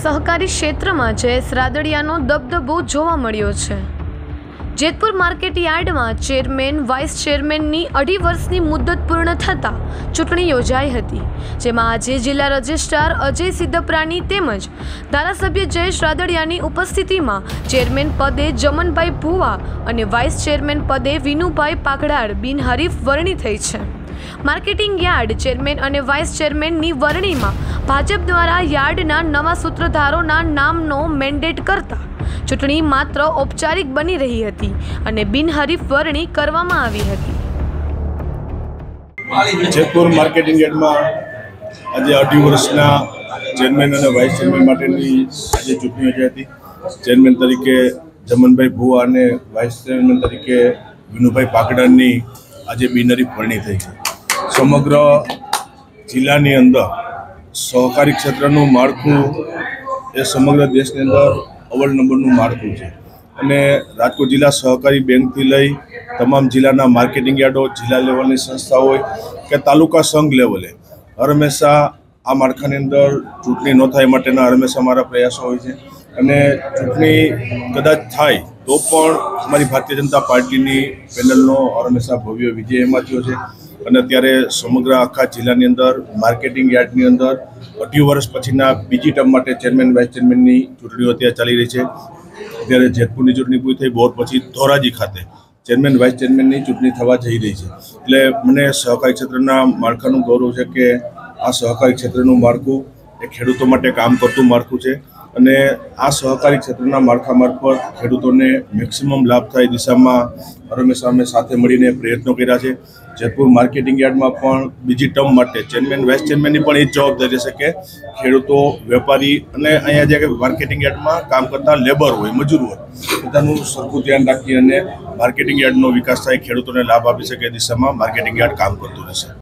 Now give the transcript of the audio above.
સહકારી ક્ષેત્રમાં જયેશ રાદડિયાનો દબદબો જોવા મળ્યો છે। જેતપુર માર્કેટ યાર્ડમાં ચેરમેન વાઇસ ચેરમેનની 2.5 વર્ષની મુદત પૂર્ણ થતાં ચૂંટણી યોજાઈ હતી, જેમાં આજે જિલ્લા રજિસ્ટ્રાર અજય સિદ્ધપરાણી તેમજ ધારાસભ્ય જયેશ રાદડિયાની ઉપસ્થિતિમાં ચેરમેન પદે જમનભાઈ ભુવા અને વાઇસ ચેરમેન પદે વિનુભાઈ પાકડાળ બિનહરીફ વરણી થઈ છે। માર્કેટિંગ યાર્ડ ચેરમેન અને વાઇસ ચેરમેનની વરણીમાં ભાજપ દ્વારા યાર્ડના નવા સૂત્રધારોના નામનો મેન્ડેટ કરતા ચૂંટણી માત્ર ઔપચારિક બની રહી હતી અને બિનહરીફ વરણી કરવામાં આવી હતી। જેતપુર માર્કેટિંગ યાર્ડમાં આજે 2.5 વર્ષના ચેરમેન અને વાઇસ ચેરમેન માટેની આજે ચૂંટણી યોજાઈ હતી। ચેરમેન તરીકે જમનભાઈ ભુવા અને વાઇસ ચેરમેન તરીકે વિનુભાઈ પાકડાની આજે બિનહરીફ વરણી થઈ છે। સમગ્ર જિલ્લાની અંદર સહકારી ક્ષેત્રનું માળખું એ સમગ્ર દેશની અંદર અવ્વલ નંબરનું માળખું છે અને રાજકોટ જિલ્લા સહકારી બેંકથી લઈ તમામ જિલ્લાના માર્કેટિંગ યાર્ડો, જિલ્લા લેવલની સંસ્થા હોય કે તાલુકા સંઘ લેવલે હંમેશા આ માળખાની અંદર ચૂંટણી ન થાય માટેના હંમેશા અમારા પ્રયાસો હોય છે અને ચૂંટણી કદાચ થાય તો પણ અમારી ભારતીય જનતા પાર્ટીની પેનલનો હંમેશા ભવ્ય વિજય એમાં થયો છે અને અત્યારે સમગ્ર આખા જિલ્લાની અંદર માર્કેટિંગ યાર્ડની અંદર 2.5 વર્ષ પછીના બીજી ટર્મ માટે ચેરમેન વાઇસ ચેરમેનની ચૂંટણીઓ અત્યારે ચાલી રહી છે। અત્યારે જેતપુરની ચૂંટણી પૂરી થઈ, બપોર પછી ધોરાજી ખાતે ચેરમેન વાઇસ ચેરમેનની ચૂંટણી થવા જઈ રહી છે। એટલે મને સહકારી ક્ષેત્રના માળખાનું ગૌરવ છે કે આ સહકારી ક્ષેત્રનું માળખું એ ખેડૂતો માટે કામ કરતું માળખું છે અને આ સહકારી ક્ષેત્રના માળખા મારફત ખેડૂતોને મેક્સિમમ લાભ થાય દિશામાં હંમેશા અમે સાથે મળીને પ્રયત્નો કર્યા છે। જેતપુર માર્કેટિંગ યાર્ડમાં પણ બીજી ટર્મ માટે ચેરમેન વાઇસ ચેરમેનની પણ એ જ જવાબદારી રહેશે કે ખેડૂતો, વેપારી અને અહીંયા જે માર્કેટિંગ યાર્ડમાં કામ કરતા લેબર હોય, મજૂર હોય, બધાનું સરખું ધ્યાન રાખી અને માર્કેટિંગ યાર્ડનો વિકાસ થાય, ખેડૂતોને લાભ આપી શકે એ દિશામાં માર્કેટિંગ યાર્ડ કામ કરતું રહેશે।